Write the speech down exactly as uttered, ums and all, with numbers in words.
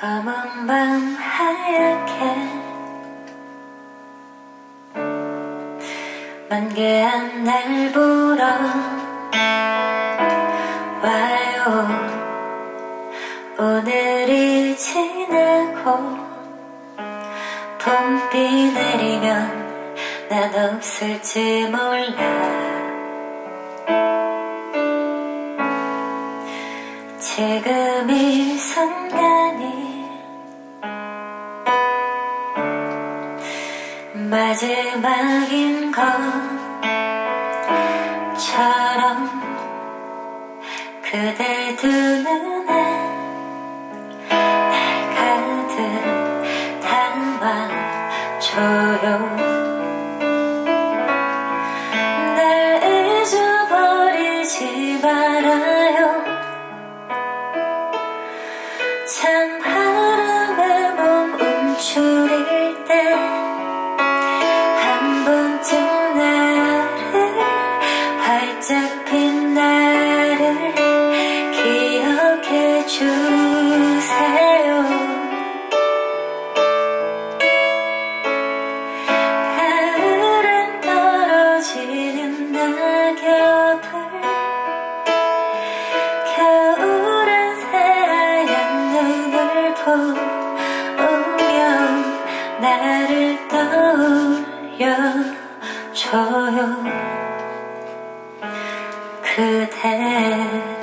검은 밤 하얗게 만개한 날 보러 와요. 오늘이 지나고 봄비 내리면 난 없을지 몰라. 지금 이 순간이 마지막인 것처럼 그대 두 눈에 날 가득 담아줘요. 날 잊어버리지 말아요. 찬 바람에 몸 움츠릴 때 한 번쯤 나를 활짝 핀 나를 기억해 주세요. 가을엔 떨어지는 낙엽을 겨울엔 새하얀 눈을 보면 나를 떠올려줘요. 그대